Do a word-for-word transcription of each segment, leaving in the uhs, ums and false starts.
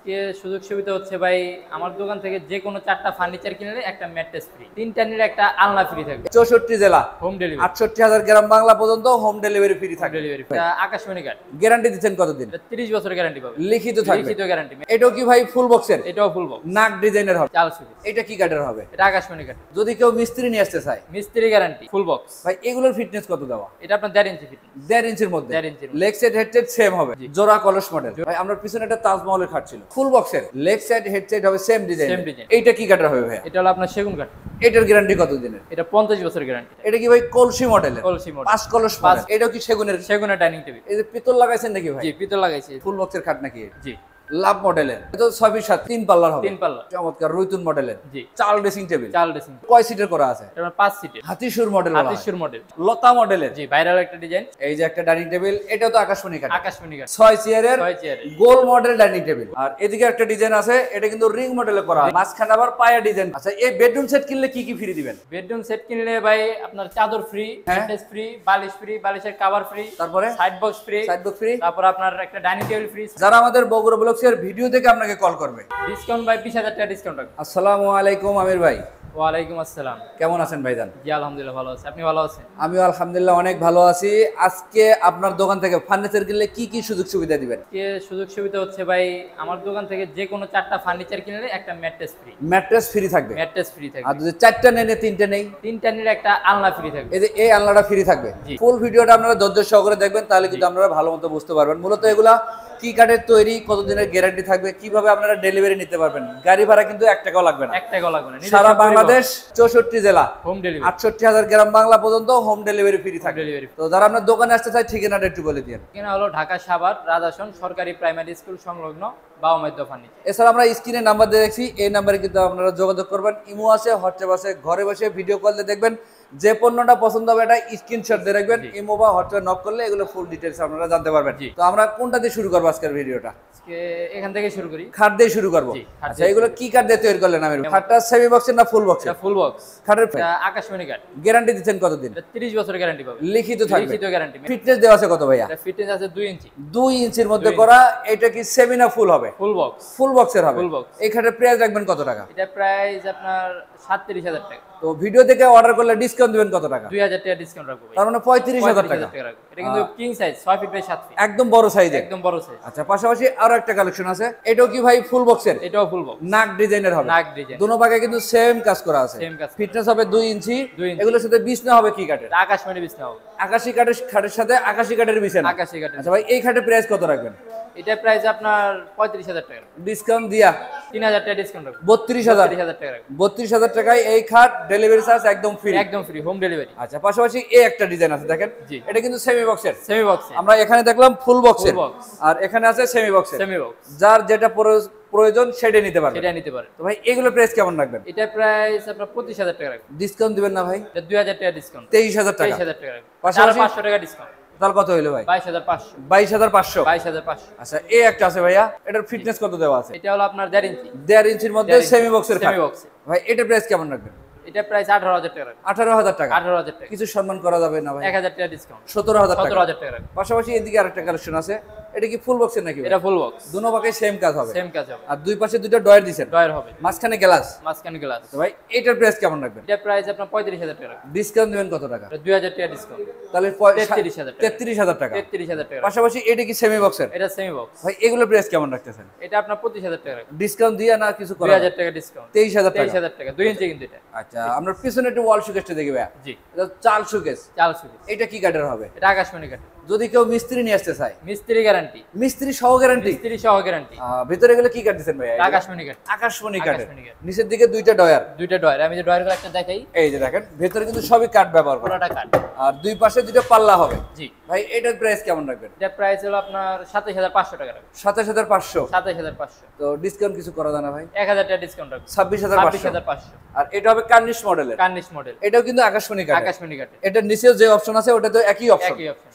কে সুযোগ সুবিধা হচ্ছে ভাই, আমার দোকান থেকে যে কোনো চারটা ফার্নিচার কিনলে একটা ম্যাট্রেস ফ্রি, তিনটা নিলে একটা আলনা ফ্রি থাকবে। চৌষট্টি জেলা হোম ডেলিভারি, আটষট্টি হাজার গ্রাম বাংলা পর্যন্ত হোম ডেলিভারি ফ্রি থাকবে। ডেলিভারি আকাশমণি কার্ড গ্যারান্টি দিচ্ছেন কতদিন? ত্রিশ বছর গ্যারান্টি পাবে, লিখিত থাকবে। লিখিত গ্যারান্টি। এটাও কি ভাই ফুল বক্সের? এটাও ফুল বক্স, নাক ডিজাইনের হবে। চাল সুবিধা। এটা কি কাঠের হবে? এটা আকাশমণি কার্ড। যদি কেউ মিস্ত্রি নিয়ে আসতে চায়, মিস্ত্রি গ্যারান্টি, ফুল বক্স। ভাই এগুলোর ফিটনেস কত দেওয়া? এটা আপনার দেড় ইঞ্চি ফিটনেস, দেড় ইঞ্চির মধ্যে। দেড় ইঞ্চির leg side head side same হবে, জোড়া কলস মডেল। ভাই আমরা পিছনে একটা তাজমহলের খাট ছিল, ফুল বক্সের। লেগ সাইড হেড সাইড হবে সেম ডিজাইন, সেম ডিজাইন। এইটা কি কাঠের হবে ভাই? এটা হলো আপনার সেগুন কাঠ। এটার গ্যারান্টি কত দিনের? এটা পঞ্চাশ বছর গ্যারান্টি। এটা কি ভাই কলসি মডেলের? কলসি মডেল, পাঁচ কলস মডেল। এটাও কি সেগুনের? সেগুনের ডাইনিং টেবিল। এই যে পিতল লাগাইছেন নাকি ভাই? জি, পিতল লাগাইছি। ফুল বক্সের খাট নাকি? জি, লাভ মডেলের। এটা ছয় ফিট সাত, তিন পাল্লার হবে। তিন পাল্লা, চমৎকার রুইতুন মডেলের। জি, চাল ড্রেসিং টেবিল। চাল ড্রেসিং। কয় সিটের করা আছে? এটা পাঁচ সিটের। হাতিসুর মডেল। হাতিসুর মডেল, লতা মডেলের। জি, ভাইরাল একটা ডিজাইন। এই যে একটা ডাইনিং টেবিল, এটাও তো আকাশমণি কাঠ। আকাশমণি কাঠ, ছয় চেয়ারের, ছয় চেয়ারের গোল মডেল ডাইনিং টেবিল। আর এদিকে একটা ডিজাইন আছে, এটা কিন্তু রিং মডেলে করা, মাঝখানে আবার পায়া ডিজাইন। আচ্ছা, এই বেডরুম সেট কিনলে কি কি ফ্রি দিবেন? বেডরুম সেট কিনলে ভাই আপনার চাদর ফ্রি, ম্যাট্রেস ফ্রি, বালিশ ফ্রি, বালিশের কভার ফ্রি, তারপরে side box free, side box free, তারপর আপনার একটা ডাইনিং টেবিল ফ্রি। যারা আমাদের বগুড়া ব্লগসের ভিডিও দেখে আপনাকে কল করবে, ডিসকাউন্ট ভাই বিশ হাজার টাকা ডিসকাউন্ট রাখবো। আসসালামু আলাইকুম আমির ভাই। ওয়ালাইকুম আসসালাম। কেমন আছেন ভাইজান? জি আলহামদুলিল্লাহ ভালো আছি, আপনি ভালো আছেন? আমিও আলহামদুলিল্লাহ অনেক ভালো আছি। আজকে আপনার দোকান থেকে ফার্নিচার কিনলে কি কি সুযোগ সুবিধা দিবেন? কে সুযোগ সুবিধা হচ্ছে ভাই, আমার দোকান থেকে যে কোনো চারটা ফার্নিচার কিনলে একটা ম্যাট্রেস ফ্রি। ম্যাট্রেস ফ্রি থাকবে। ম্যাট্রেস ফ্রি আর থাকবে। যদি চারটা নেই, তিনটা নেই, তিনটা নিলে একটা আলনা ফ্রি থাকবে। এই যে এই আলনাটা ফ্রি থাকবে। জি। ফুল ভিডিওটা আপনারা ধৈর্য সহকারে দেখবেন, তাহলে কিন্তু আপনারা ভালো মতো বুঝতে পারবেন। মূলত এগুলা কি কাঠের তৈরি, কতদিনের গ্যারান্টি থাকবে, কিভাবে আপনারা ডেলিভারি নিতে পারবেন। গাড়ি ভাড়া কিন্তু এক টাকাও লাগবে না, এক টাকাও লাগবে না। সারা বাংলাদেশ চৌষট্টি জেলা হোম ডেলিভারি, আটষট্টি হাজার গ্রাম বাংলা পর্যন্ত হোম ডেলিভারি ফ্রি থাকবে। ডেলিভারি। তো যারা আপনার দোকানে আসতে চায়, ঠিকানাটা একটু বলে দিন। কিনা হলো ঢাকা সাভার রাজাসন সরকারি প্রাইমারি স্কুল সংলগ্ন বাউমাইদ্য ফার্নিচার। এছাড়া আমরা স্ক্রিনে নাম্বার দিয়ে দেখছি, এই নাম্বারে কিন্তু আপনারা যোগাযোগ করবেন। ইমো আছে, হোয়াটসঅ্যাপ আছে, ঘরে বসে ভিডিও কল দিয়ে দেখবেন। যে পণ্যটা পছন্দ হবে এটা স্ক্রিনশট দিয়ে রাখবেন, ইমো বা হোয়াটসঅ্যাপ নক করলে এগুলো ফুল ডিটেইলস আপনারা জানতে পারবেন। তো আমরা কোনটা দিয়ে শুরু করব আজকের ভিডিওটা? আজকে এখান থেকে শুরু করি, খাট দিয়ে শুরু করব। জি, খাট আচ্ছা, এগুলো কি কাঠ দিয়ে তৈরি করলেন আমির? খাটটা সেমি বক্সের না ফুল বক্সের? এটা ফুল বক্স। খাটের এটা আকাশমণি কাঠ। গ্যারান্টি দিচ্ছেন কতদিন? এটা ত্রিশ বছর গ্যারান্টি পাবে, লিখিত থাকবে। লিখিত গ্যারান্টি। ফিটনেস দেওয়া আছে কত ভাইয়া? এটা ফিটনেস আছে দুই ইঞ্চি। দুই ইঞ্চির মধ্যে করা। এটা কি সেমি না ফুল হবে? Full box. ফুল বক্সের হবে। Full box. এই খাটের প্রাইস রাখবেন কত টাকা? এটা প্রাইস আপনার সাতত্রিশ হাজার টাকা। তো ভিডিও থেকে অর্ডার করলে ডিসকাউন্ট দিবেন কত টাকা? দুই হাজার টাকা ডিসকাউন্ট রাখবো ভাই। তার মানে পঁয়ত্রিশ হাজার টাকা। রাখবো। এটা কিন্তু কিং সাইজ, ছয় ফিট বাই সাত ফিট, একদম বড় সাইজ, একদম বড় সাইজ। আচ্ছা, পাশাপাশি আরো একটা কালেকশন আছে, এটাও কি ভাই ফুল বক্সের? এটাও ফুল বক্স, নাক ডিজাইনের হবে। নাক ডিজাইন, দুনো পাকে কিন্তু সেম কাজ করা আছে। সেম কাজ। ফিটনেস হবে দুই ইঞ্চি। দুই ইঞ্চি। এগুলোর সাথে বিছনা হবে কি কাঠের? আকাশমণি বিছনা হবে। আকাশি কাঠের খাটের সাথে আকাশি কাঠের বিছানা। আকাশি কাঠের। আচ্ছা ভাই, এই খাটের প্রাইস কত রাখবেন? এটা প্রাইস আপনার পঁয়ত্রিশ হাজার টাকা, ডিসকাউন্ট দিয়া তিন হাজার টাকা ডিসকাউন্ট রাখবো। বত্রিশ হাজার তিরিশ হাজার টাকা রাখবো। বত্রিশ হাজার টাকায় এই খাট, ডেলিভারি চার্জ একদম ফ্রি। একদম ফ্রি, হোম ডেলিভারি। আচ্ছা, পাশাপাশি এই একটা ডিজাইন আছে দেখেন। জি। এটা কিন্তু সেমি বক্সের। Semi box. আমরা এখানে দেখলাম ফুল বক্সের, ফুল বক্স। আর এখানে আছে সেমি বক্সের। Semi box. যার যেটা প্রয়োজ- প্রয়োজন সেটাই নিতে পারবেন। সেটা নিতে পারে। তো ভাই এগুলো প্রাইস কেমন রাখবেন? এটা প্রাইস আপনার পঁচিশ হাজার টাকা রাখবো। ডিসকাউন্ট দিবেন না ভাই? এটা দুই হাজার টাকা ডিসকাউন্ট, তেইশ হাজার টাকা। তেইশ হাজার টাকা রাখবো। পাশাপাশি পাঁচশো টাকা ডিসকাউন্ট, তাহলে কত হইলো ভাই? বাইশ হাজার পাঁচশো। বাইশ হাজার পাঁচশো। বাইশ হাজার পাঁচশো। আচ্ছা, এই একটা আছে ভাইয়া, এটার ফিটনেস কত দেওয়া আছে? এটা হলো আপনার দেড় ইঞ্চি। দেড় ইঞ্চির মধ্যে দেড় ইঞ্চি। সেমি বক্সের খাট। সেমি বক্সে। ভাই এটার প্রাইস কেমন রাখবেন? এটা প্রাইস আঠারো হাজার টাকা রাখবো। আঠারো হাজার টাকা। আঠারো হাজার টাকা। কিছু সম্মান করা যাবে না ভাই? এক হাজার টাকা ডিসকাউন্ট, সতেরো হাজার টাকা। সতেরো হাজার টাকা রাখবো। পাশাপাশি এদিকে আরেকটা কালেকশন আছে, এটা কি ফুল বক্সের নাকি ভাই? এটা ফুল বক্স। দুনো পাকে সেম কাজ হবে। সেম কাজ হবে। আর দুই পাশে দুইটা ডয়ার দিছেন, ডয়ার হবে, মাঝখানে গ্লাস। মাঝখানে গ্লাস। তো ভাই এটার প্রাইস কেমন রাখবেন? এটা প্রাইস আপনার পঁয়ত্রিশ হাজার টাকা রাখবো। ডিসকাউন্ট দিবেন কত টাকা? এটা দুই হাজার টাকা ডিসকাউন্ট, তাহলে তেত্রিশ হাজার টাকা। তেত্রিশ হাজার টাকা। তেত্রিশ হাজার টাকা রাখবো। পাশাপাশি এটা কি সেমি বক্সের? এটা সেমি বক্স। ভাই এগুলো প্রাইস কেমন রাখতেছেন? এটা আপনার পঁচিশ হাজার টাকা রাখবো। ডিসকাউন্ট দিয়ে না কিছু দুই করা? হাজার টাকা ডিসকাউন্ট, তেইশ হাজার তেইশ টাকা। হাজার টাকা। দুই ইঞ্চি কিন্তু এটা। আচ্ছা, আমরা পিছনে একটু ওয়াল শোকেসটা দেখি ভাইয়া। জি, এটা চাল শোকেস। চাল সুবিধা। এটা কি কাঠের হবে? এটা আকাশমণি কাঠ। যদি কেউ মিস্ত্রি নিয়ে আসতে চায়, মিস্ত্রি গ্যারান্টি, মিস্ত্রি সহ গ্যারান্টি। মিস্ত্রি সহ গ্যারান্টি। ভিতরে গেলে কি কাঠ দিচ্ছেন ভাইয়া? আকাশমণি কাঠ। আকাশমণি কাঠের। আকাশমণি কাঠ। নিচের দিকে দুইটা ডয়ার। দুইটা ডয়ার, আমি যে ডয়ারগুলো একটা দেখাই। এই যে দেখেন, ভেতরে কিন্তু সবই কাঠ ব্যবহার করা। পুরোটা কাঠ। আর দুই পাশে দুইটা পাল্লা হবে। জি। ভাই এটার প্রাইস কেমন রাখবেন? এটা প্রাইস হলো আপনার সাতাশ হাজার পাঁচশো টাকা রাখবো। সাতাশ হাজার পাঁচশো। সাতাশ হাজার পাঁচশো। তো ডিসকাউন্ট কিছু করা যায় না ভাই? এক হাজার টাকা ডিসকাউন্ট রাখবো। ছাব্বিশ হাজার ছাব্বিশ পাঁচশো। হাজার পাঁচশো। আর এটা হবে কার্নিশ মডেলের। কার্নিশ মডেল। এটাও কিন্তু আকাশমণি কাঠ। আকাশমণি কাঠের। এটার নিচেও যে অপশন আছে ওটা তো একই অপশন, একই অপশন। শুধু কার্নিশ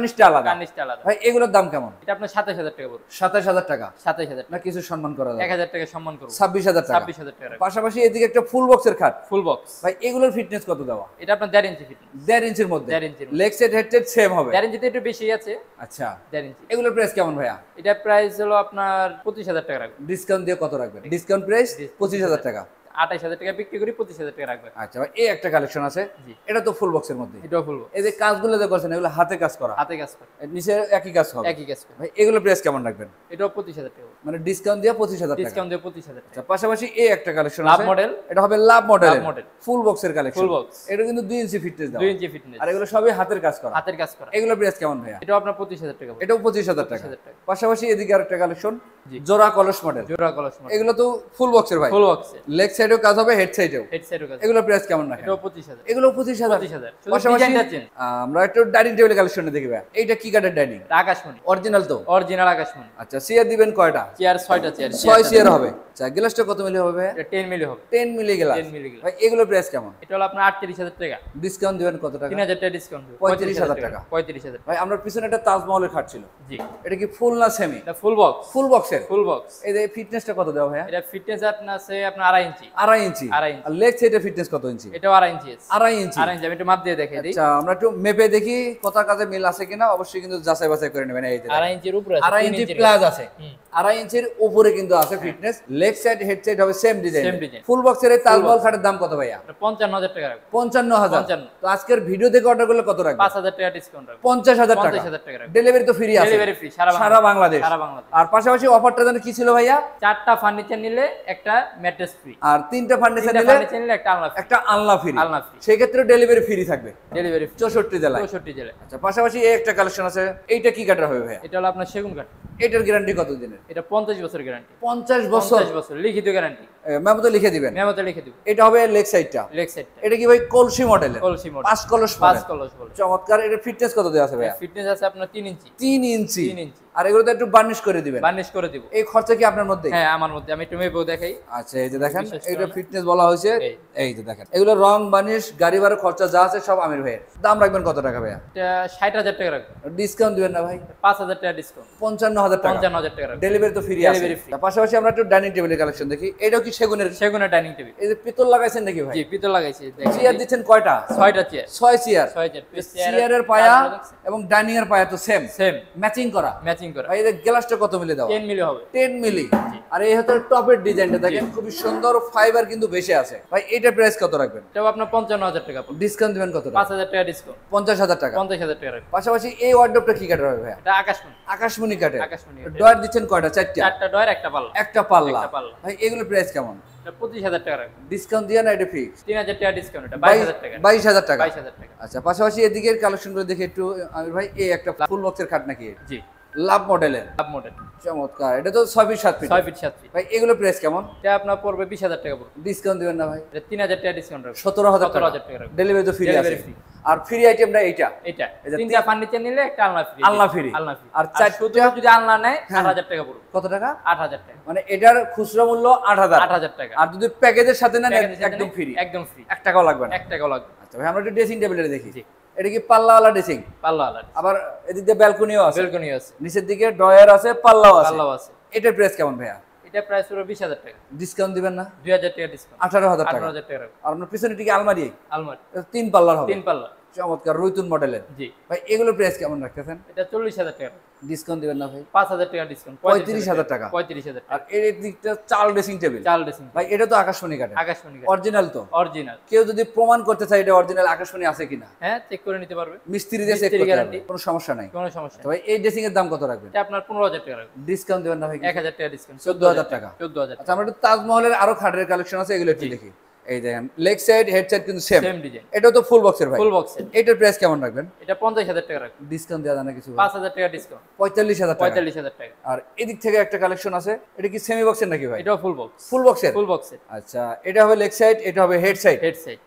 কার্নিশটা আলাদা। কার্নিশটা আলাদা। ভাই এগুলোর দাম কেমন? এটা আপনার সাতাশ হাজার টাকা পড়বে। সাতাশ হাজার টাকা। সাতাশ হাজার না কিছু সম্মান করা যাবে? এক হাজার টাকা সম্মান করব। ছাব্বিশ হাজার টাকা। ছাব্বিশ হাজার টাকা। পাশাপাশি এদিকে একটা ফুল বক্সের খাট। Full box. ভাই এগুলোর ফিটনেস কত দেওয়া? এটা আপনার দেড় ইঞ্চি ফিটনেস। দেড় ইঞ্চির মধ্যে। দেড় ইঞ্চির leg set head set same হবে। দেড় ইঞ্চিতে একটু বেশি আছে। আচ্ছা। দেড় ইঞ্চি। এগুলোর প্রাইস কেমন ভাইয়া? এটা প্রাইস হলো আপনার পঁচিশ হাজার টাকা রাখবেন। ডিসকাউন্ট দিয়ে কত রাখবেন? ডিসকাউন্ট প্রাইস পঁচিশ হাজার টাকা। আঠাশ হাজার টাকা বিক্রি করি, পঁচিশ হাজার টাকা রাখবেন। আচ্ছা ভাই এই একটা কালেকশন আছে। এটা তো ফুল বক্সের মধ্যে। এটাও ফুল বক্স। এই যে কাজগুলো যে করছেন এগুলো হাতে কাজ করা। হাতে কাজ করা। এর নিচে একই কাজ হবে। একই কাজ করা। ভাই এগুলো প্রাইস কেমন রাখবেন? এটাও পঁচিশ হাজার টাকা। মানে ডিসকাউন্ট দিয়ে পঁচিশ হাজার টাকা। ডিসকাউন্ট দিয়ে পঁচিশ হাজার টাকা। আচ্ছা পাশাপাশি এই একটা কালেকশন আছে। Love model. এটা হবে লাভ মডেল। লাভ মডেল। ফুল বক্সের কালেকশন। Full box. এটা কিন্তু দুই ইঞ্চি ফিটনেস দাও। দুই ইঞ্চি ফিটনেস। আর এগুলো সবই হাতের কাজ করা। হাতের কাজ করা। এগুলো প্রাইস কেমন ভাইয়া? এটাও আপনার পঁচিশ হাজার টাকা। এটাও পঁচিশ হাজার টাকা। পাশাপাশি এদিকে আরেকটা কালেকশন জোড়া কলস মডেল। জোড়া কলস মডেল। এগুলো তো ফুল বক্সের ভাই। ফুল বক্সে। লেগ সাইডেও কাজ হবে, হেড সাইডেও। হেড সাইডেও কাজ। এগুলো প্রাইস কেমন রাখেন? এটাও পঁচিশ হাজার। এগুলো পঁচিশ হাজার। পঁচিশ হাজার। পাশাপাশি ডিজাইনটা চেঞ্জ। আমরা একটু ডাইনিং টেবিল কালেকশনে দেখি ভাই। এইটা কি কাঠের ডাইনিং? আকাশমণি। অরিজিনাল তো? অরিজিনাল আকাশমণি। আচ্ছা চেয়ার দিবেন কয়টা? চেয়ার ছয়টা চেয়ার। ছয় চেয়ার হবে। আচ্ছা গ্লাসটা কত মিলি হবে? এটা দশ মিলি হবে। দশ মিলি গ্লাস। দশ মিলি গ্লাস। ভাই এগুলো প্রাইস কেমন? এটা হলো আপনার আটত্রিশ হাজার টাকা। ডিসকাউন্ট দিবেন কত টাকা? তিন হাজার টাকা ডিসকাউন্ট দেব। পঁয়ত্রিশ হাজার টাকা। পঁয়ত্রিশ হাজার। ভাই আমরা পিছনে একটা তাজমহলের খাট ছিল। জি। এটা কি ফুল না সেমি? এটা ফুল বক্স। ফুল বক্সের। Full box. এই যে ফিটনেসটা কত দেওয়া ভাইয়া? এটা ফিটনেস আপনার আছে আপনার আড়াই ইঞ্চি। আড়াই ইঞ্চি। আড়াই ইঞ্চি। আর লেগ সাইডের ফিটনেস কত ইঞ্চি? এটাও আড়াই ইঞ্চি আছে। আড়াই ইঞ্চি। আড়াই ইঞ্চি। আমি একটু মাপ দিয়ে দেখাই দিই। আচ্ছা আমরা একটু মেপে দেখি কথা কাজে মিল আছে কিনা, অবশ্যই কিন্তু যাচাই বাছাই করে নেবেন। এই যে আড়াই ইঞ্চির উপরে আছে। আড়াই ইঞ্চি প্লাস আছে। আড়াই ইঞ্চির উপরে কিন্তু আছে fitness. Leg side head side হবে same design. Same design. Full বক্সের এই তাজমহল খাটের দাম কত ভাইয়া? পঞ্চান্ন হাজার টাকা রাখবো। পঞ্চান্ন হাজার। পঞ্চান্ন। তো আজকের ভিডিও থেকে অর্ডার করলে কত রাখবেন? পাঁচ হাজার টাকা ডিসকাউন্ট রাখবো। পঞ্চাশ হাজার টাকা। পঞ্চাশ হাজার টাকা রাখবো। ডেলিভারি তো ফ্রি আছে। ডেলিভারি ফ্রি সারা সারা বাংলাদেশ। সারা বাংলাদেশ। আর পাশাপাশি অফারটা জানেন কি ছিল ভাইয়া? চারটা ফার্নিচার নিলে একটা ম্যাট্রেস ফ্রি। আর তিনটা ফার্নিচার তিনটা নিলে ফার্নিচার নিলে একটা আলনা ফ্রি। একটা আলনা ফ্রি। আলনা ফ্রি। সেই ক্ষেত্রে ডেলিভারি ফ্রি থাকবে। ডেলিভারি ফ্রি চৌষট্টি জেলায়। চৌষট্টি জেলায়। আচ্ছা পাশাপাশি এই একটা কালেকশন আছে। এইটা কি কাটার হবে ভাইয়া? এটা হলো আপনার সেগুন কাঠ। এটার গ্যারান্টি কত দিনের? এটা পঞ্চাশ বছর গ্যারান্টি। পঞ্চাশ বছর। পঞ্চাশ বছর লিখিত গ্যারান্টি। মেমোতে লিখে দিবেন। মেমোতে লিখে দিব। এটা হবে লেগ সাইডটা। লেগ সাইডটা। এটা কি ভাই কলসি মডেলের? কলসি মডেল। পাঁচ কলস পাঁচ মডেল। কলস বলে। চমৎকার। এটা ফিটনেস কত দেওয়া আছে ভাইয়া? ফিটনেস আছে আপনার তিন ইঞ্চি। তিন ইঞ্চি। তিন ইঞ্চি। আর এগুলোতে একটু বার্নিশ করে দিবেন। বার্নিশ করে দিব। এই খরচা কি আপনার মধ্যে? হ্যাঁ আমার মধ্যে। আমি একটু মেপেও দেখাই। আচ্ছা এই যে দেখেন বিশেষ এটা কারণে। ফিটনেস বলা হয়েছে। এই। এই যে দেখেন এগুলো রং বার্নিশ গাড়ি ভাড়া খরচা যা আছে সব আমির ভাইয়ের। দাম রাখবেন কত টাকা ভাইয়া? এটা ষাট হাজার টাকা রাখবো। ডিসকাউন্ট দিবেন না ভাই? পাঁচ হাজার টাকা ডিসকাউন্ট। পঞ্চান্ন হাজার টাকা। পঞ্চান্ন হাজার টাকা রাখবো। ডেলিভারি তো ফ্রি আছে। Delivery free। তার পাশাপাশি আমরা একটু ডাইনিং টেবিলের কালেকশন দেখি। এটাও কি সেগুনের? সেগুনের ডাইনিং টেবিল। এই যে পিতল লাগাইছেন নাকি ভাই? জি পিতল লাগাইছি। চেয়ার দিচ্ছেন কয়টা? ছয়টা চেয়ার। ছয় চেয়ার। ছয় চেয়ার। চেয়ারের পায়া এবং ডাইনিং এর পায়া তো সেম। সেম ম্যাচিং করা। ম্যাচিং করা। ভাই এই যে গ্লাসটা কত মিলি দাও? দশ মিলি হবে। দশ মিলি। আর এই হচ্ছে টপের ডিজাইনটা দেখেন খুবই সুন্দর, ফাইবার কিন্তু বেশি আছে। ভাই এটা প্রাইস কত রাখবেন? এটাও আপনার পঞ্চান্ন হাজার টাকা পড়বে। ডিসকাউন্ট দিবেন কত টাকা? পাঁচ হাজার টাকা ডিসকাউন্ট। পঞ্চাশ হাজার টাকা। পঞ্চাশ হাজার টাকা রাখবো। পাশাপাশি এই ওয়ার্ডরোবটা কি কাঠের হবে ভাইয়া? এটা আকাশমণি। আকাশমণি কাঠের। আকাশমণি। ডয়ার দিচ্ছেন কয়টা? চারটা। চারটা ডয়ার একটা পাল্লা। একটা পাল্লা। একটা পাল্লা। ভাই এগুলো প্রাইস কেমন? এটা পঁচিশ হাজার টাকা রাখবো। ডিসকাউন্ট দিয়ে না এটা ফিক্স? তিন হাজার টাকা ডিসকাউন্ট। এটা বাইশ হাজার টাকা। বাইশ হাজার টাকা। বাইশ হাজার টাকা। আচ্ছা পাশাপাশি এদিকের কালেকশনগুলো দেখে একটু আমির ভাই এই একটা ফুল বক্সের খাট নাকি? জি লাভ মডেলের। Love model. চমৎকার। এটা তো ছয় ফিট সাত ফিট। ছয় ফিট সাত ফিট। ভাই এগুলো প্রাইস কেমন? এটা আপনার পড়বে বিশ হাজার টাকা পড়বে। ডিসকাউন্ট দিবেন না ভাই? এটা তিন হাজার টাকা ডিসকাউন্ট রাখবো। সতেরো হাজার সতেরো হাজার টাকা রাখবো। ডেলিভারি তো ফ্রি আছে। Delivery free. আর ফ্রি আইটেমটা এইটা। এটা এই যে তিনটা ফার্নিচার নিলে একটা আলনা ফ্রি। আলনা ফ্রি। আলনা ফ্রি। আর আর চারটা- শুধু যদি আলনা নেয় আট হাজার টাকা পড়বে। কত টাকা? আট হাজার টাকা। মানে এটার খুচরা মূল্য আট হাজার। আট হাজার টাকা। আর যদি প্যাকেজের সাথে নেন প্যাকেজের সাথে একদম নেয়, ফ্রি। একদম ফ্রি। এক টাকাও লাগবে না। এক টাকাও লাগবে। আচ্ছা ভাই আমরা একটু ড্রেসিং টেবিলে দেখি। জি। এটা কি পাল্লাওয়ালা ড্রেসিং? পাল্লা আলাদা। আবার এদিক দিয়ে ব্যালকনিও আছে। বেলকনি আছে। নিচের দিকে ডয়ার আছে, পাল্লাও আছে। পাল্লাও আছে। এটার প্রাইস কেমন ভাইয়া? এটা প্রাইস হলো বিশ হাজার টাকা। ডিসকাউন্ট দিবেন না? দুই হাজার টাকা ডিসকাউন্ট। আঠারো হাজার টাকা। আঠারো হাজার টাকা রাখবো। আর আপনার পিছনে টিকে আলমারি আলমারি। এটা তিন পাল্লার হবে। তিন পাল্লা। চমৎকার রুইতুন মডেলের। জি। ভাই এগুলোর প্রাইস কেমন রাখতেছেন? এটা চল্লিশ হাজার টাকা। ডিসকাউন্ট দিবেন না ভাই? পাঁচ হাজার টাকা ডিসকাউন্ট। পঁয়ত্রিশ হাজার টাকা। পঁয়ত্রিশ হাজার আর টাকা। এর দিকটা চাল ড্রেসিং টেবিল। চাল ড্রেসিং। ভাই এটা তো আকাশমণি কাঠের। আকাশমণি। অরিজিনাল তো? অরিজিনাল। কেউ যদি প্রমাণ করতে চায় এটা অরিজিনাল আকাশমণি আছে কিনা, হ্যাঁ চেক করে নিতে পারবে। মিস্ত্রি দিয়ে চেক মিস্ত্রি করতে গ্যারান্টি। পারবে, কোনো সমস্যা নাই। কোনো সমস্যা তো নেই। ভাই এই ড্রেসিং এর দাম কত রাখবেন? এটা আপনার পনেরো হাজার টাকা রাখবো। ডিসকাউন্ট দিবেন না ভাই? এক হাজার টাকা ডিসকাউন্ট। চোদ্দ হাজার টাকা। চোদ্দ হাজার। আচ্ছা আমরা একটু তাজমহলের আরো খাটের কালেকশন আছে এগুলো একটু দেখি। এই দেখেন লেগ সাইড হেড সাইড কিন্তু সেম। Same design. এটাও তো ফুল বক্সের ভাই? ফুল বক্সের। এটার প্রাইস কেমন রাখবেন? এটা পঞ্চাশ হাজার টাকা রাখবো। ডিসকাউন্ট দেওয়া যায় না কিছু? পাঁচ হাজার টাকা ডিসকাউন্ট। পঁয়তাল্লিশ হাজার টাকা। পঁয়তাল্লিশ হাজার টাকা। আর এদিক থেকে একটা কালেকশন আছে। এটা কি সেমি বক্সের নাকি ভাই? এটাও ফুল বক্স। ফুল বক্সের। ফুল বক্সের। আচ্ছা এটা হবে লেগ সাইড, এটা হবে হেড সাইড। Head side.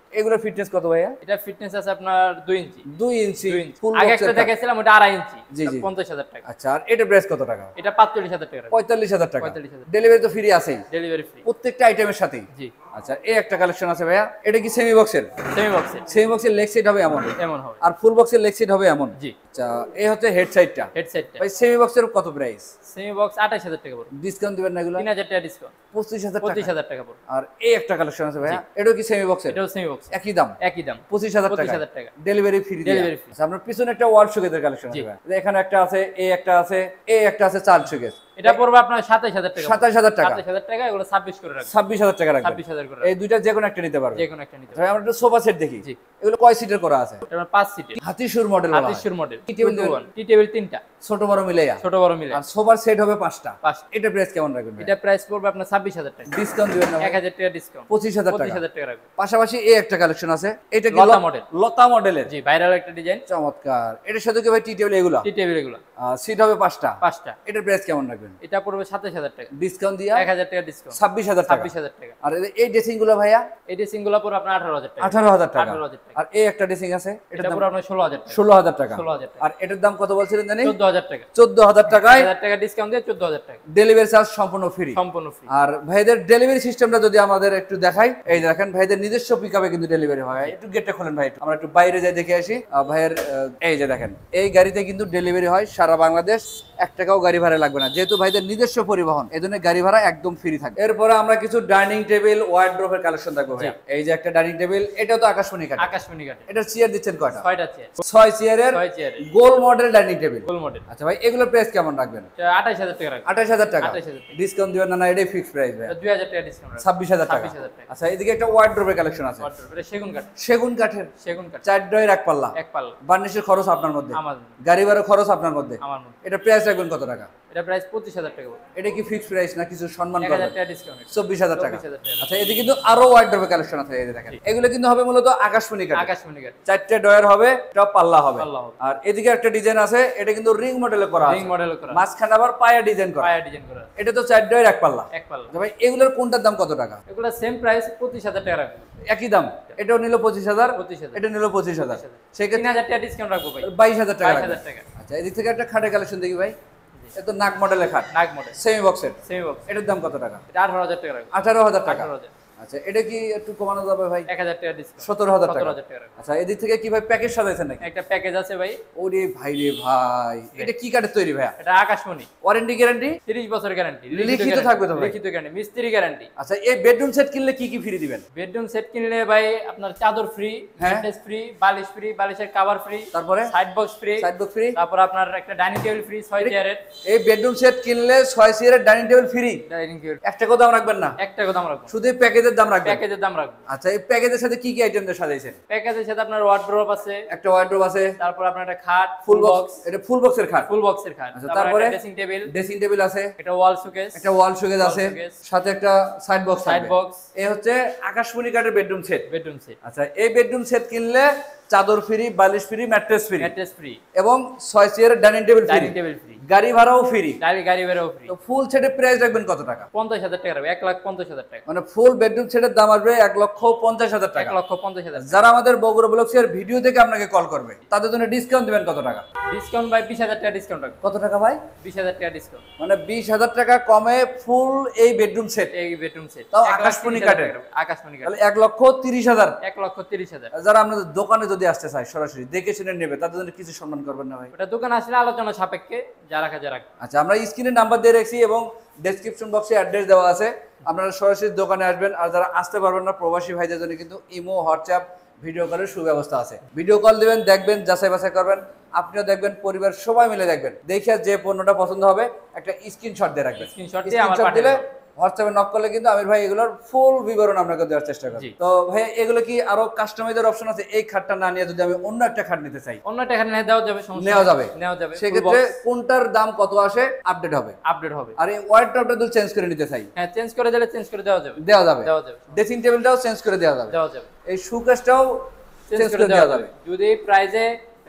এগুলো ফিটনেস কত ভাইয়া? এটা ফিটনেস আছে আপনার দুই ইঞ্চি। দুই ইঞ্চি দুই ইঞ্চি। ফুল আগে বক্সের একটা খাট। দেখাইছিলাম ওটা আড়াই ইঞ্চি। জি, জি। পঞ্চাশ হাজার টাকা। আচ্ছা, আর এটা প্রাইস কত টাকা? এটা পাঁচচল্লিশ হাজার টাকা। পঁয়তাল্লিশ হাজার টাকা। পঁয়তাল্লিশ হাজার। ডেলিভারি তো ফ্রি আছেই ডেলিভারি ফ্রি প্রত্যেকটা আইটেমের সাথেই। জি। আচ্ছা, এই একটা কালেকশন আছে ভাইয়া, এটা কি সেমি বক্সের? সেমি বক্সের। সেমি বক্সের লেগ সিট হবে এমন, এমন হবে। আর ফুল বক্সের লেগ সিট হবে এমন। জি। আচ্ছা, এই হচ্ছে হেড সাইডটা। হেডসেটটা ভাই সেমি বক্সের কত প্রাইস? সেমি বক্স আঠাশ হাজার টাকা পড়বে। ডিসকাউন্ট দিবেন না এগুলো? তিন হাজার টাকা ডিসকাউন্ট। পঁচিশ হাজার পঁচিশ টাকা। হাজার টাকা পড়বে। আর এই একটা কালেকশন আছে ভাইয়া, এটাও কি সেমি বক্সের? এটাও সেমি বক্স। একই দাম, একই দাম। পঁচিশ হাজার পঁচিশ টাকা। হাজার টাকা। Delivery free. Delivery free। আচ্ছা, আপনার পিছনে একটা ওয়াল শোকেজের কালেকশন আছে জি। ভাইয়া। এখানে একটা আছে, এই একটা আছে, এই একটা আছে চার শোকেজ। এটা পড়বে আপনার সাতাশ হাজার টাকা। সাতাশ হাজার টাকা। সাতাশ হাজার টাকা, এগুলো ছাব্বিশ করে রাখবেন। ছাব্বিশ হাজার টাকা রাখবেন। ছাব্বিশ হাজার করে এই দুইটা যে কোনো একটা নিতে পারবে। যে কোনো একটা নিতে আচ্ছা, আমরা একটা সোফা সেট দেখি। জি। এগুলো কয় সিটের করা আছে? এটা পাঁচ সিটের। হাতিশুর মডেল। হাতিশুর মডেল। টি টেবিল দেবেন? টি টেবিল তিনটা। ছোট বড় মিলাইয়া। ছোট বড় মিলে। আর সোফার সেট হবে পাঁচটা। পাঁচটা। এটা প্রাইস কেমন রাখবেন ভাই? এটা প্রাইস পড়বে আপনার ছাব্বিশ হাজার টাকা। ডিসকাউন্ট দিবেন না ভাই? এক হাজার টাকা ডিসকাউন্ট। পঁচিশ হাজার টাকা। পঁচিশ হাজার টাকা রাখবেন। পাশাপাশি এই একটা কালেকশন আছে, এটা কি লতা ল- মডেল। লতা মডেলের। জি, ভাইরাল একটা ডিজাইন। চমৎকার। এটার সাথে কি ভাই টি টেবিল এগুলো? টি টেবিল এগুলো সিট হবে পাঁচটা। পাঁচটা। এটার প্রাইস কেমন রাখবেন? এটা পড়বে সাতাশ হাজার টাকা। ডিসকাউন্ট দিয়া এক হাজার টাকা ডিসকাউন্ট। ছাব্বিশ হাজার টাকা। ছাব্বিশ হাজার টাকা। আর এই ড্রেসিং গুলো ভাইয়া? এই ড্রেসিং গুলো পড়বে আপনার আঠারো হাজার টাকা। আঠারো হাজার টাকা। আঠারো হাজার টাকা। আর এই একটা ড্রেসিং আছে, এটার এটা দাম পড়বে আপনার ষোলো হাজার টাকা। ষোলো হাজার টাকা। ষোলো হাজার টাকা। আর এটার দাম কত বলছিলেন জানি? চোদ্দ হাজার টাকা। চোদ্দ হাজার টাকায় হাজার টাকা ডিসকাউন্ট দিয়ে চোদ্দ হাজার টাকা। ডেলিভারি চার্জ সম্পূর্ণ ফ্রি। সম্পূর্ণ ফ্রি। আর ভাইদের ডেলিভারি সিস্টেমটা যদি আমাদের একটু দেখাই, এই দেখেন ভাইদের নিজস্ব পিকআপে কিন্তু ডেলিভারি হয়। একটু গেটটা খোলেন ভাই, একটু। আমরা একটু বাইরে যাই দেখে আসি। আহ, ভাইয়ের আহ, এই যে দেখেন, এই গাড়িতে কিন্তু ডেলিভারি হয় সারা বাংলাদেশ, এক টাকাও গাড়ি ভাড়া লাগবে না, যেহেতু ভাইদের নিজস্ব পরিবহন, এই জন্য গাড়ি ভাড়া একদম ফ্রি থাকে। এরপরে আমরা কিছু ডাইনিং টেবিল, ওয়ার্ড্রোবের কালেকশন দেখবো ভাই। এই যে একটা ডাইনিং টেবিল, এটাও তো আকাশমণি কাঠ। আকাশমণি কাঠের। এটার চেয়ার দিচ্ছেন কয়টা? ছয়টা চেয়ার। ছয় চেয়ারের ছয় চেয়ারের। গোল model dining table. Full model. আচ্ছা ভাই, এগুলোর প্রাইস কেমন রাখবেন? এটা আঠাশ হাজার টাকা রাখবেন। আঠাশ হাজার টাকা। আঠাশ হাজার টাকা। ডিসকাউন্ট দিবেন না? না, এটাই ফিক্সড প্রাইস ভাই। এটা দুই হাজার টাকা ডিসকাউন্ট রাখবেন। ছাব্বিশ হাজার টাকা। ছাব্বিশ হাজার টাকা। আচ্ছা, এদিকে একটা ওয়ার্ড্রোবের কালেকশন আছে, এটা সেগুন কাঠ। সেগুন কাঠের। সেগুন কাঠ। চার ডয়ের এক পাল্লা। এক পাল্লা। বার্নিশের খরচ আপনার মধ্যে, আমার গাড়ি ভাড়া খরচ আপনার মধ্যে। আমার মধ্যে। এটা প্রাইস রাখবেন কত টাকা? এটা প্রাইস পঁচিশ হাজার টাকা পড়বে। এটা কি ফিক্সড প্রাইস না কিছু সম্মান এক করবেন? হাজার টাকা ডিসকাউন্ট। চব্বিশ হাজার টাকা। চব্বিশ হাজার টাকা। আচ্ছা, এদিকে কিন্তু আরো ওয়ার্ড্রোবের কালেকশন আছে, এই যে দেখেন। এগুলো কিন্তু হবে মূলত আকাশমণি কাঠ। আকাশমণি কাঠ। চারটে ডয়ার হবে, এটা পাল্লা হবে। পাল্লা হবে। আর এদিকে একটা ডিজাইন আছে, এটা কিন্তু রিং মডেলে করা আছে। রিং মডেল করা। মাঝখানে আবার পায়া ডিজাইন করা। পায়া ডিজাইন করা। এটা তো চার ডয়ের এক পাল্লা। এক পাল্লা। আচ্ছা ভাই, এগুলোর কোনটার দাম কত টাকা? এগুলো সেম প্রাইস পঁচিশ হাজার টাকা রাখবেন। একই দাম। এটাও নিল পঁচিশ হাজার, পঁচিশ হাজার। এটা নিল পঁচিশ হাজার, তিন সেক্ষেত্রে হাজার টাকা ডিসকাউন্ট রাখবো ভাই। বাইশ হাজার টাকা বাইশ রাখবেন। হাজার টাকা। আচ্ছা, এদিক থেকে একটা খাটের কালেকশন দেখি ভাই। এটা নাক মডেলের খাট, নাগ মডেল। সেমি বক্সের। Semi box. এটার দাম কত টাকা? এটা আঠারো হাজার টাকা রাখবো। আঠারো হাজার টাকা। আঠারো হাজার। আচ্ছা, এটা কি একটু কমানো যাবে ভাই? এক হাজার টাকা ডিসকাউন্ট। সতেরো হাজার টাকা। সতেরো হাজার টাকা রাখবো। আচ্ছা, এদিক থেকে কি ভাই প্যাকেজ সাজাইছেন নাকি? একটা প্যাকেজ আছে ভাই। ওরে ভাই রে ভাই, এটা কি কাঠের তৈরি ভাইয়া? এটা আকাশমণি। Warranty guarantee? তিরিশ বছর গ্যারান্টি। লিখিত থাকবে তো ভাই? লিখিত গ্যারান্টি, মিস্ত্রি গ্যারান্টি। আচ্ছা, এই বেডরুম সেট কিনলে কি কি ফ্রি দিবেন? বেডরুম সেট কিনলে ভাই আপনার চাদর ফ্রি, হ্যাঁ। ম্যাট্রেস ফ্রি, বালিশ ফ্রি, বালিশের কভার ফ্রি, তারপরে side box free, side box free. তারপর আপনার একটা ডাইনিং টেবিল ফ্রি ছয় চেয়ারের। এই বেডরুম সেট কিনলে ছয় চেয়ারের dining table free. Dining table এক টাকাও দাম রাখবেন না? এক টাকা দাম রাখবো। শুধু প্যাকেজের দাম রাখবেন? প্যাকেজের দাম রাখবো। আচ্ছা, এই প্যাকেজের সাথে কি কি আইটেম দিয়ে সাজাইছেন? প্যাকেজের সাথে আপনার ওয়ার্ড্রোব আছে, একটা ওয়ার্ড্রোব আছে, তারপর আপনার একটা খাট ফুল ফুল বক্স। বক্স, এটা ফুল বক্সের খাট, ফুল বক্সের খাট। আচ্ছা, তারপর তারপরে ড্রেসিং টেবিল, ড্রেসিং টেবিল আছে, এটা ওয়াল শোকেস, একটা ওয়াল শোকেজ আছে, showcase, সাথে একটা সাইড বক্স সাইড থাকবে। বক্স। এই হচ্ছে আকাশমণি কাঠের বেডরুম সেট। Bedroom set. আচ্ছা, এই বেডরুম সেট কিনলে চাদর ফ্রি, বালিশ free, mattress free, mattress free এবং ছয় চেয়ারের dining table free, dining table free, গাড়ি ভাড়াও ফ্রি। গাড়ি গাড়ি ভাড়াও ফ্রি। তো ফুল সেটের প্রাইস রাখবেন কত টাকা? পঞ্চাশ হাজার টাকা রাখবে। এক লাখ পঞ্চাশ হাজার টাকা। মানে ফুল বেডরুম সেটের দাম আসবে এক লক্ষ পঞ্চাশ হাজার এক টাকা। লক্ষ পঞ্চাশ হাজার। যারা আমাদের বগুড়া ব্লগসের ভিডিও থেকে আপনাকে কল করবে, তাদের জন্য ডিসকাউন্ট দিবেন কত টাকা? ডিসকাউন্ট ভাই বিশ হাজার টাকা ডিসকাউন্ট রাখবো। কত টাকা ভাই? বিশ হাজার টাকা ডিসকাউন্ট। মানে বিশ হাজার টাকা কমে ফুল এই বেডরুম সেট, এই বেডরুম সেট তাও আকাশমণি কাঠের। আকাশমণি কাঠ। তাহলে এক লক্ষ তিরিশ হাজার। এক লক্ষ তিরিশ হাজার। যারা আপনাদের দোকানে যদি আসতে চায় সরাসরি দেখে শুনে নেবে, তাদের জন্য কিছু সম্মান করবেন না ভাই? ওটা দোকান আসলে আলোচনা সাপেক্ষে যা রাখা যা রাখবে। আচ্ছা, আমরা স্ক্রিনে নাম্বার দিয়ে রাখছি এবং ডেসক্রিপশন বক্সে অ্যাড্রেস দেওয়া আছে, আপনারা সরাসরি দোকানে আসবেন। আর যারা আসতে পারবেন না, প্রবাসী ভাইদের জন্য কিন্তু ইমো, হোয়াটসঅ্যাপ, ভিডিও কলের সুব্যবস্থা আছে। ভিডিও কল দিবেন, দেখবেন, যাচাই বাছাই করবেন, আপনিও দেখবেন, পরিবার সবাই মিলে দেখবেন, দেখে যে পণ্যটা পছন্দ হবে একটা স্ক্রিনশট দিয়ে রাখবেন। স্ক্রিনশট দিয়ে আমার স্ক্রিনশট পাঠিয়ে দিলে দেবেন। হোয়াটসঅ্যাপে নক করলে কিন্তু আমির ভাই এগুলোর ফুল বিবরণ আপনাকে দেওয়ার চেষ্টা করি। জি। তো ভাই, এগুলো কি আরো কাস্টমাইজের অপশন আছে? এই খাটটা না নিয়ে যদি আমি অন্য একটা খাট নিতে চাই, অন্য টাকা নিয়ে দেওয়া যাবে, সমস্যা নেওয়া নেই। যাবে? নেওয়া যাবে। সেক্ষেত্রে কোনটার দাম কত আসে আপডেট হবে, আপডেট হবে। আর এই ওয়ার্ড্রপটা যদি চেঞ্জ করে নিতে চাই, হ্যাঁ, চেঞ্জ করে দিলে চেঞ্জ করে দেওয়া যাবে। দেওয়া যাবে। দেওয়া যাবে। ড্রেসিং টেবিলটাও চেঞ্জ করে দেওয়া যাবে। দেওয়া যাবে। এই শোকেসটাও চেঞ্জ করে দেওয়া যাবে। যদি প্রাইজে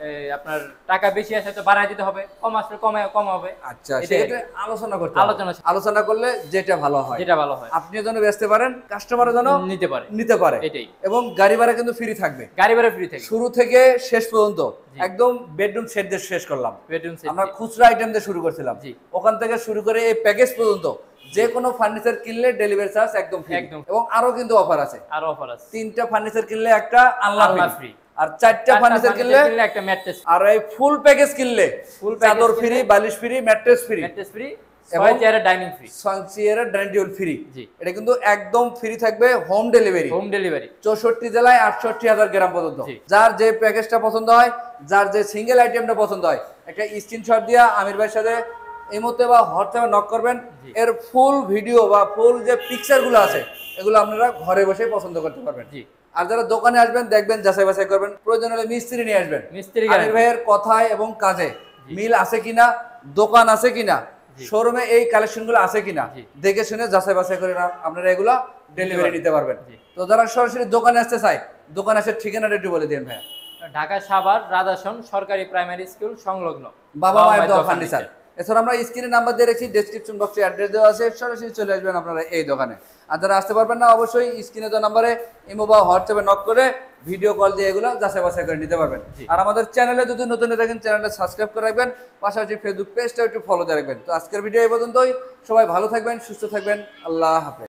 এই আপনার টাকা বেশি আসে তো বাড়ায় দিতে হবে, কম আসলে কমে কম হবে। আচ্ছা, এটাই সেক্ষেত্রে আলোচনা করতে হবে। আলোচনা আলোচনা করলে যেটা ভালো হয়, যেটা ভালো হয় আপনিও যেন বেচতে পারেন, কাস্টমারও যেন নিতে পারে, নিতে পারে। এটাই। এবং গাড়ি ভাড়া কিন্তু ফ্রি থাকবে, গাড়ি ভাড়া ফ্রি থাকে শুরু থেকে শেষ পর্যন্ত। একদম বেডরুম সেট দিয়ে শেষ করলাম, বেডরুম সেট আমরা খুচরা আইটেম দিয়ে শুরু করছিলাম, জি। ওখান থেকে শুরু করে এই প্যাকেজ পর্যন্ত যে কোনো ফার্নিচার কিনলে ডেলিভারি চার্জ একদম ফ্রি। একদম। এবং আরো কিন্তু অফার আছে, আরো অফার আছে, তিনটা ফার্নিচার কিনলে একটা আনলা আনলা ফ্রি, ফ্রি, আর চারটা ফার্নিচার কিনলে একটা ম্যাট্রেস, আর এই ফুল প্যাকেজ কিনলে ফুল চাদর ফ্রি, বালিশ free, mattress free, mattress free, এবং ছয় চেয়ারের ডাইনিং ফ্রি, সানসিয়ারের ডাইনিং টেবিল ফ্রি। জি। এটা কিন্তু একদম ফ্রি থাকবে, হোম ডেলিভারি, হোম ডেলিভারি চৌষট্টি জেলায় আটষট্টি হাজার গ্রাম পর্যন্ত। জি। যার যে প্যাকেজটা পছন্দ হয়, যার যে সিঙ্গেল আইটেমটা পছন্দ হয়, একটা স্ক্রিনশট দিয়া আমির ভাইয়ের সাথে এই মুহূর্তে বা হোয়াটসঅ্যাপে নক করবেন। জি। এর ফুল ভিডিও বা ফুল যে পিকচারগুলো আছে এগুলো আপনারা ঘরে বসে পছন্দ করতে পারবেন। জি। আর যারা দোকানে আসবেন দেখবেন, যাচাই বাছাই করবেন, প্রয়োজন হলে মিস্ত্রি নিয়ে আসবেন। মিস্ত্রি আমির guarantee। ভাইয়ের কথায় এবং কাজে মিল আছে কিনা, দোকান আছে কিনা, জি। শোরুমে এই কালেকশনগুলো আছে কিনা জি। দেখে শুনে যাচাই বাছাই করে না আপনারা এগুলো ডেলিভারি পারবেন। নিতে পারবেন। জি। তো যারা সরাসরি দোকানে আসতে চায়, দোকানে আসার ঠিকানাটা একটু বলে দিন ভাইয়া। ঢাকা সাভার রাধাসন সরকারি প্রাইমারি স্কুল সংলগ্ন বাবা মায়ের দোয়া ফার্নিচার। এছাড়া আমরা স্ক্রিনে নাম্বার দিয়ে রেখেছি, ডেসক্রিপশন বক্সে অ্যাড্রেস দেওয়া আছে, সরাসরি চলে আসবেন আপনারা এই দোকানে। আর যারা আসতে পারবেন না, অবশ্যই স্ক্রিনে দেওয়া নাম্বারে ইমো বা হোয়াটসঅ্যাপে নক করে ভিডিও কল দিয়ে এগুলো যাচাই বাছাই করে নিতে পারবেন। জি। আর আমাদের চ্যানেলে যদি নতুন হয়ে থাকেন, চ্যানেলটা সাবস্ক্রাইব করে রাখবেন, পাশাপাশি ফেসবুক পেজটা একটু ফলো দিয়ে রাখবেন। তো আজকের ভিডিও এই পর্যন্তই, সবাই ভালো থাকবেন, সুস্থ থাকবেন, আল্লাহ হাফেজ।